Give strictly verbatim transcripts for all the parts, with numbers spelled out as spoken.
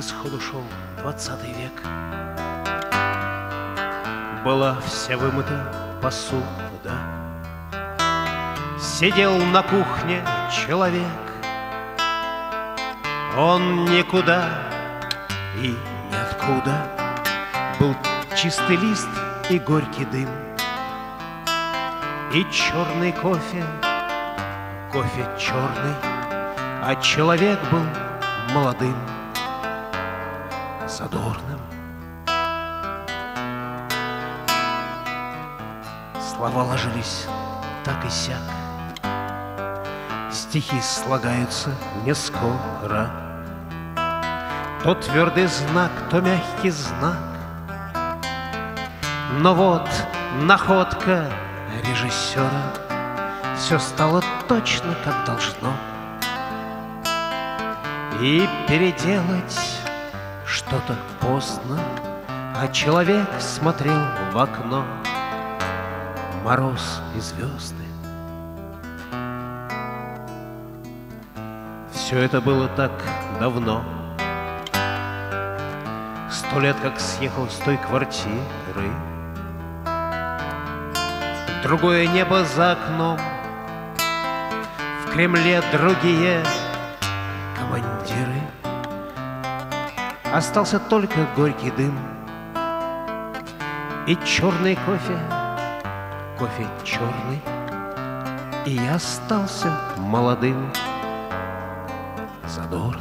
исходу шел двадцатый век. Была вся вымыта посуда, сидел на кухне человек. Он никуда и ниоткуда, был чистый лист и горький дым, и черный кофе, кофе черный, а человек был молодым, задорным. Слова ложились так и сяк, стихи слагаются не скоро. То твердый знак, то мягкий знак. Но вот находка режиссера, все стало точно, как должно. И переделать что-то поздно, а человек смотрел в окно. Мороз и звезды. Все это было так давно. Сто лет как съехал с той квартиры. Другое небо за окном. В Кремле другие командиры. Остался только горький дым и черный кофе, кофе черный. И я остался молодым, задорным.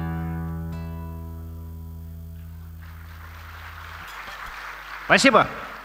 Спасибо.